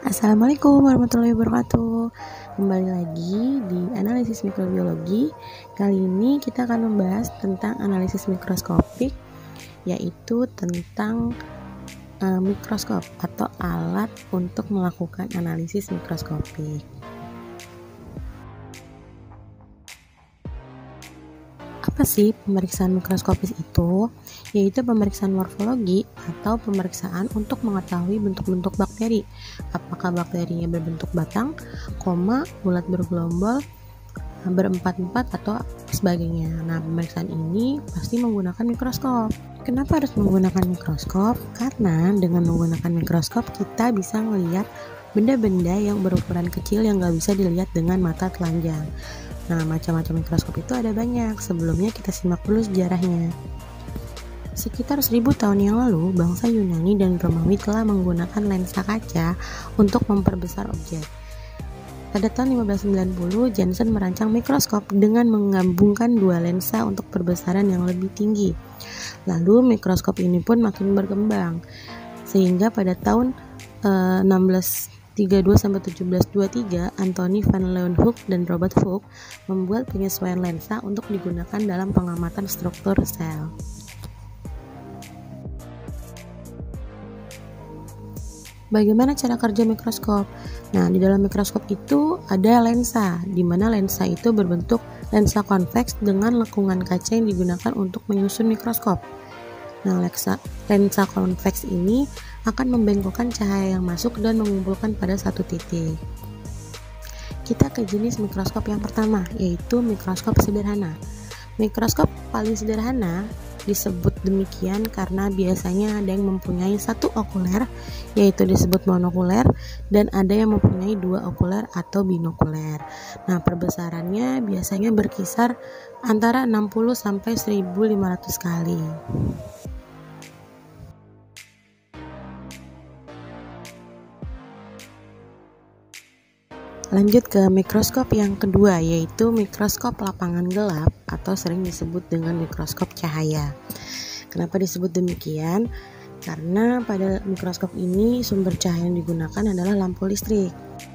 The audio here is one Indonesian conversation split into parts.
Assalamualaikum warahmatullahi wabarakatuh. Kembali lagi di analisis mikrobiologi. Kali ini kita akan membahas tentang analisis mikroskopik, yaitu tentang mikroskop atau alat untuk melakukan analisis mikroskopik. Apa sih pemeriksaan mikroskopis itu? Yaitu pemeriksaan morfologi atau pemeriksaan untuk mengetahui bentuk-bentuk bakteri. Apakah bakterinya berbentuk batang, koma, bulat bergelombol, berempat-empat, atau sebagainya. Nah, pemeriksaan ini pasti menggunakan mikroskop. Kenapa harus menggunakan mikroskop? Karena dengan menggunakan mikroskop kita bisa melihat benda-benda yang berukuran kecil yang nggak bisa dilihat dengan mata telanjang. Nah, macam-macam mikroskop itu ada banyak. Sebelumnya kita simak dulu sejarahnya. Sekitar 1000 tahun yang lalu, bangsa Yunani dan Romawi telah menggunakan lensa kaca untuk memperbesar objek. Pada tahun 1590, Janssen merancang mikroskop dengan menggabungkan dua lensa untuk perbesaran yang lebih tinggi. Lalu mikroskop ini pun makin berkembang, sehingga pada tahun 1632-1723, Anthony van Leeuwenhoek dan Robert Hooke membuat penyesuaian lensa untuk digunakan dalam pengamatan struktur sel. Bagaimana cara kerja mikroskop? Nah, di dalam mikroskop itu ada lensa, di mana lensa itu berbentuk lensa konveks dengan lekungan kaca yang digunakan untuk menyusun mikroskop. Nah, lensa konveks ini akan membengkokkan cahaya yang masuk dan mengumpulkan pada satu titik. Kita ke jenis mikroskop yang pertama, yaitu mikroskop sederhana. Mikroskop paling sederhana disebut demikian karena biasanya ada yang mempunyai satu okuler, yaitu disebut monokuler, dan ada yang mempunyai dua okuler atau binokuler. Nah, perbesarannya biasanya berkisar antara 60 sampai 1500 kali. Lanjut ke mikroskop yang kedua, yaitu mikroskop lapangan gelap atau sering disebut dengan mikroskop cahaya. Kenapa disebut demikian? Karena pada mikroskop ini sumber cahaya yang digunakan adalah lampu listrik.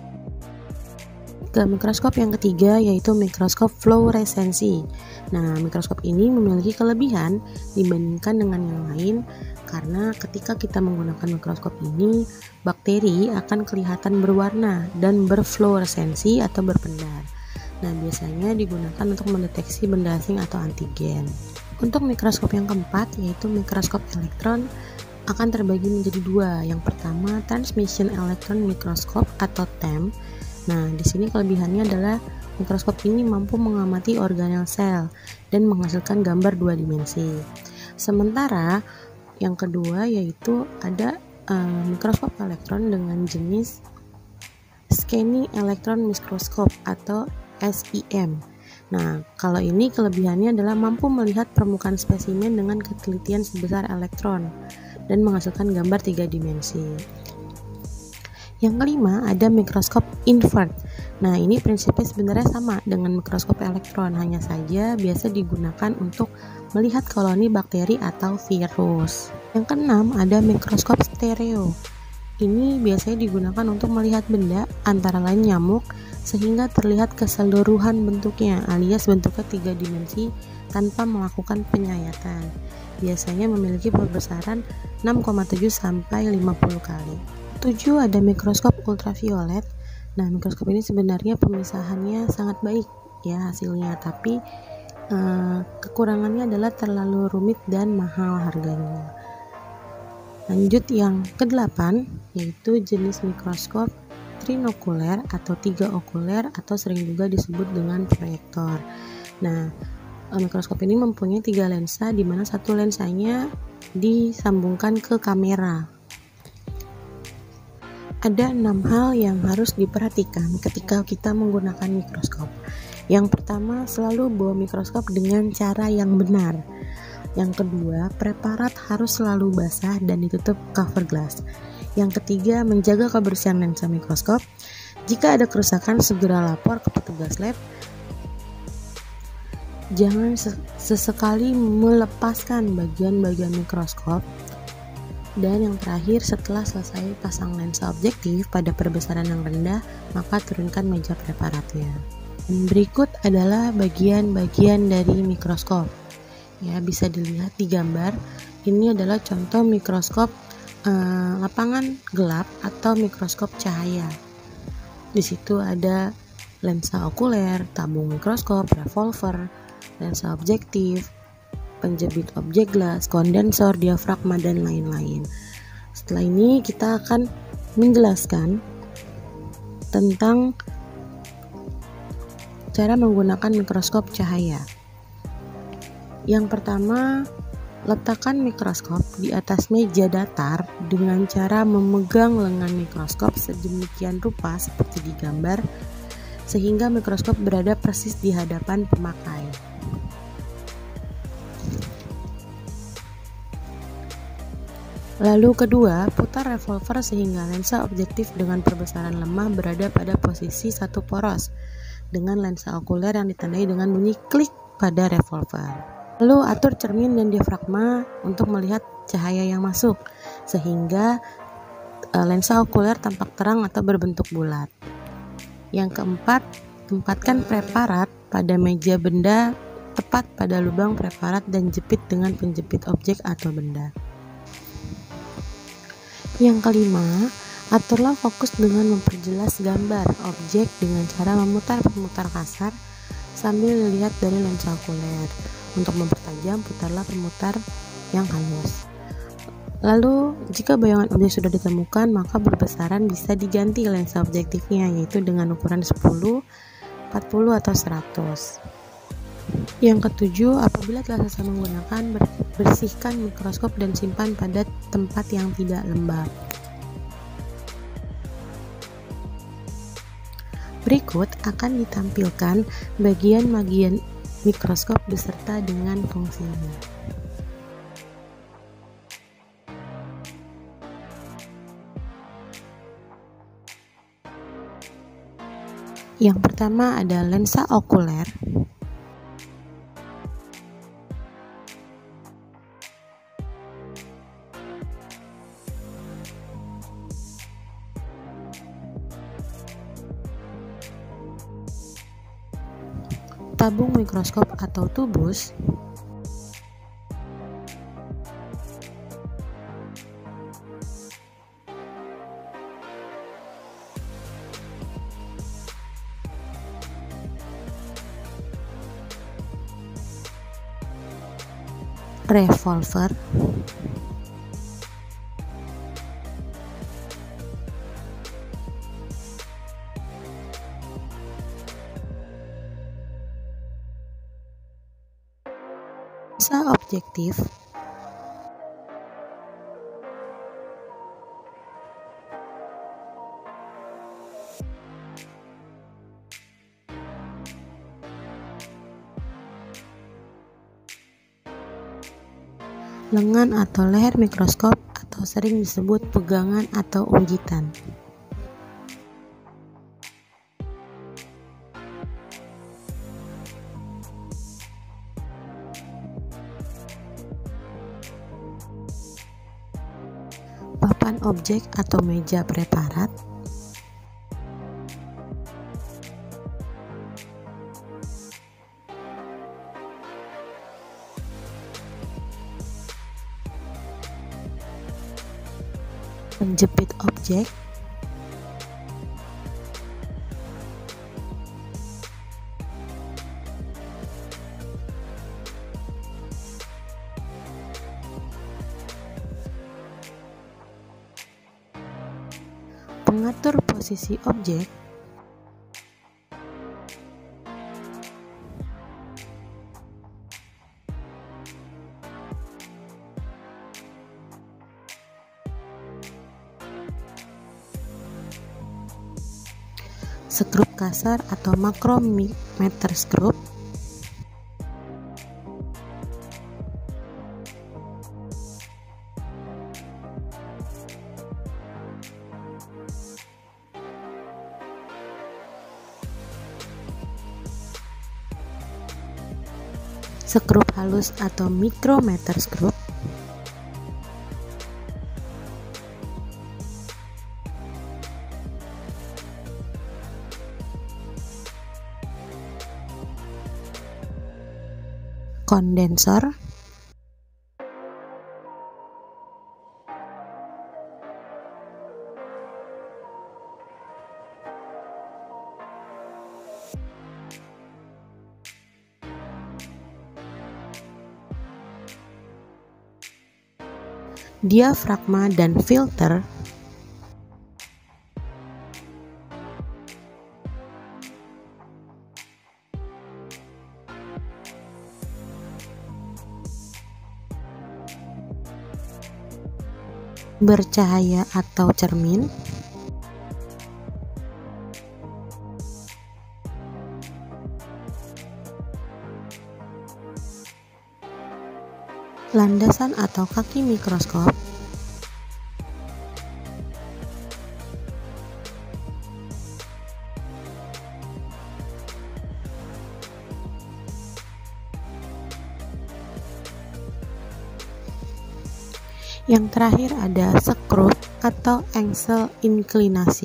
Ke mikroskop yang ketiga, yaitu mikroskop fluoresensi. Nah, mikroskop ini memiliki kelebihan dibandingkan dengan yang lain karena ketika kita menggunakan mikroskop ini, bakteri akan kelihatan berwarna dan berfluoresensi atau berpendar. Nah, biasanya digunakan untuk mendeteksi benda asing atau antigen. Untuk mikroskop yang keempat, yaitu mikroskop elektron, akan terbagi menjadi dua. Yang pertama, Transmission Electron Microscope atau TEM. Nah, di sini kelebihannya adalah mikroskop ini mampu mengamati organel sel dan menghasilkan gambar dua dimensi. Sementara yang kedua yaitu ada mikroskop elektron dengan jenis Scanning Electron Microscope atau SEM. Nah, kalau ini kelebihannya adalah mampu melihat permukaan spesimen dengan ketelitian sebesar elektron dan menghasilkan gambar tiga dimensi. Yang kelima ada mikroskop invert. Nah, ini prinsipnya sebenarnya sama dengan mikroskop elektron, hanya saja biasa digunakan untuk melihat koloni bakteri atau virus. Yang keenam ada mikroskop stereo. Ini biasanya digunakan untuk melihat benda antara lain nyamuk sehingga terlihat keseluruhan bentuknya alias bentuknya tiga dimensi tanpa melakukan penyayatan. Biasanya memiliki perbesaran 6,7 sampai 50 kali. 7 ada mikroskop ultraviolet. Nah, mikroskop ini sebenarnya pemisahannya sangat baik ya hasilnya, tapi kekurangannya adalah terlalu rumit dan mahal harganya. Lanjut yang ke-8, yaitu jenis mikroskop trinokuler atau tiga okuler atau sering juga disebut dengan proyektor. Nah, mikroskop ini mempunyai tiga lensa di mana satu lensanya disambungkan ke kamera. Ada 6 hal yang harus diperhatikan ketika kita menggunakan mikroskop. Yang pertama, selalu bawa mikroskop dengan cara yang benar. Yang kedua, preparat harus selalu basah dan ditutup cover glass. Yang ketiga, menjaga kebersihan lensa mikroskop. Jika ada kerusakan, segera lapor ke petugas lab. Jangan sesekali melepaskan bagian-bagian mikroskop Dan yang terakhir, setelah selesai pasang lensa objektif pada perbesaran yang rendah, maka turunkan meja preparatnya. Dan berikut adalah bagian-bagian dari mikroskop. Ya, bisa dilihat di gambar. Ini adalah contoh mikroskop lapangan gelap atau mikroskop cahaya. Di situ ada lensa okuler, tabung mikroskop, revolver, lensa objektif, penjepit objek glass, kondensor, diafragma, dan lain-lain. Setelah ini kita akan menjelaskan tentang cara menggunakan mikroskop cahaya. Yang pertama, letakkan mikroskop di atas meja datar dengan cara memegang lengan mikroskop sedemikian rupa seperti di gambar, sehingga mikroskop berada persis di hadapan pemakai. Lalu kedua, putar revolver sehingga lensa objektif dengan perbesaran lemah berada pada posisi satu poros dengan lensa okuler yang ditandai dengan bunyi klik pada revolver. Lalu atur cermin dan diafragma untuk melihat cahaya yang masuk sehingga lensa okuler tampak terang atau berbentuk bulat. Yang keempat, tempatkan preparat pada meja benda tepat pada lubang preparat dan jepit dengan penjepit objek atau benda. Yang kelima, aturlah fokus dengan memperjelas gambar objek dengan cara memutar pemutar kasar sambil dilihat dari lensa okuler. Untuk mempertajam, putarlah pemutar yang halus. Lalu, jika bayangan objek sudah ditemukan, maka berbesaran bisa diganti lensa objektifnya, yaitu dengan ukuran 10, 40, atau 100. Yang ketujuh, apabila telah selesai menggunakan, bersihkan mikroskop dan simpan pada tempat yang tidak lembab. Berikut akan ditampilkan bagian-bagian mikroskop beserta dengan fungsinya. Yang pertama ada lensa okuler. Tabung mikroskop atau tubus, revolver, lensa objektif, lengan atau leher mikroskop atau sering disebut pegangan atau unggitan. Papan objek atau meja preparat, penjepit objek, pengatur posisi objek, skrup kasar atau makrometer skrup, skrup halus atau mikrometer skrup, kondensor, diafragma dan filter, bercahaya atau cermin, landasan atau kaki mikroskop, yang terakhir ada skrup atau engsel inklinasi.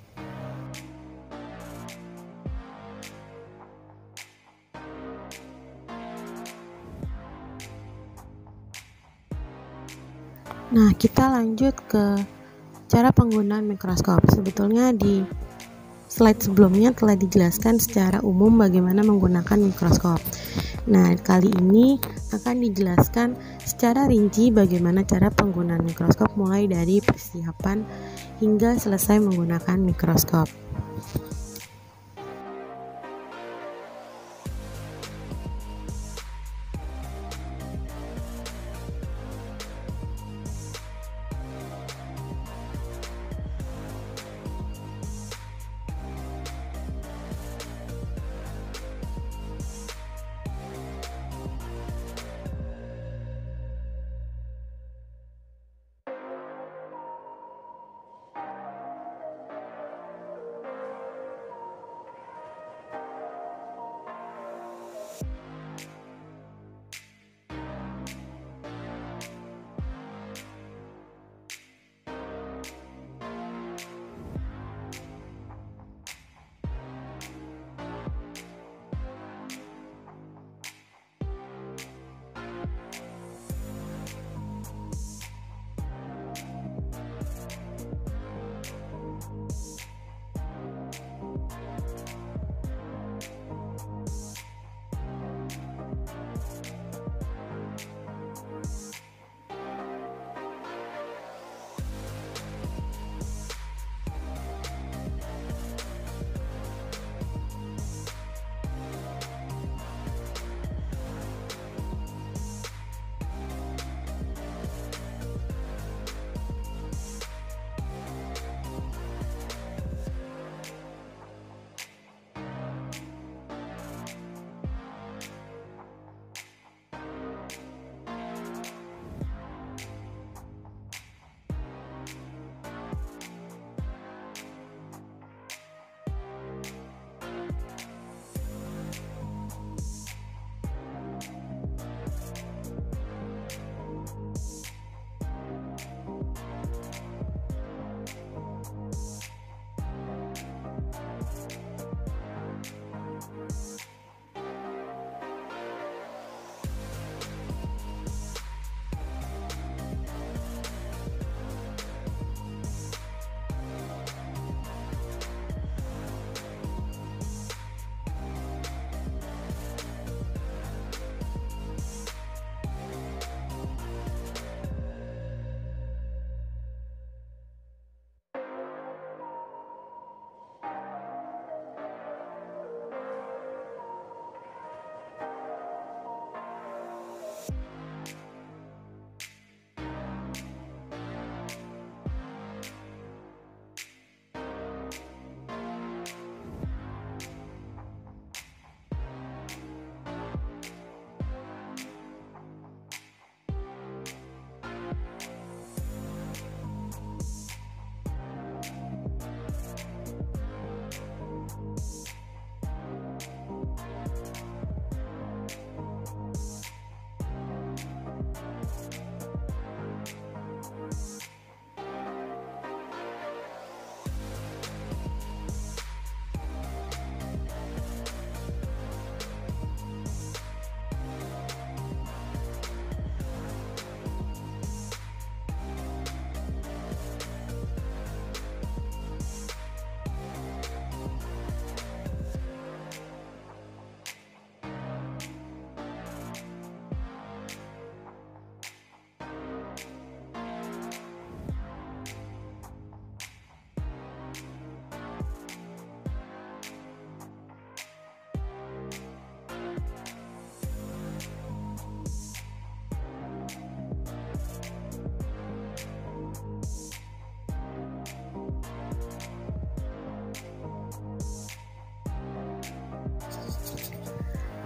Nah, kita lanjut ke cara penggunaan mikroskop. Sebetulnya di slide sebelumnya telah dijelaskan secara umum bagaimana menggunakan mikroskop. Nah, kali ini akan dijelaskan secara rinci bagaimana cara penggunaan mikroskop mulai dari persiapan hingga selesai menggunakan mikroskop.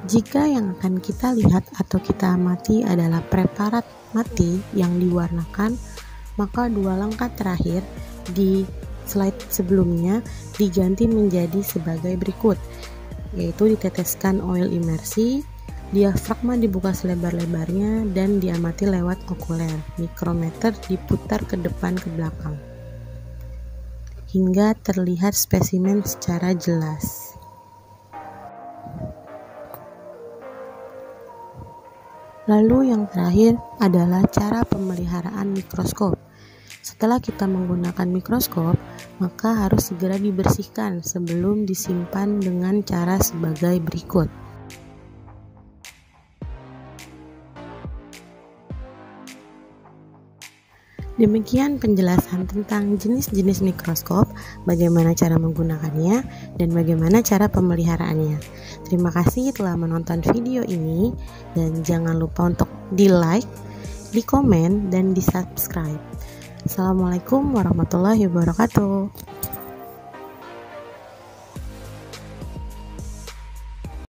Jika yang akan kita lihat atau kita amati adalah preparat mati yang diwarnakan, maka dua langkah terakhir di slide sebelumnya diganti menjadi sebagai berikut, yaitu diteteskan oil imersi, diafragma dibuka selebar-lebarnya, dan diamati lewat okuler. Mikrometer diputar ke depan ke belakang hingga terlihat spesimen secara jelas. Lalu yang terakhir adalah cara pemeliharaan mikroskop. Setelah kita menggunakan mikroskop, maka harus segera dibersihkan sebelum disimpan dengan cara sebagai berikut. Demikian penjelasan tentang jenis-jenis mikroskop, bagaimana cara menggunakannya, dan bagaimana cara pemeliharaannya. Terima kasih telah menonton video ini, dan jangan lupa untuk di-like, di-komen, dan di-subscribe. Assalamualaikum warahmatullahi wabarakatuh.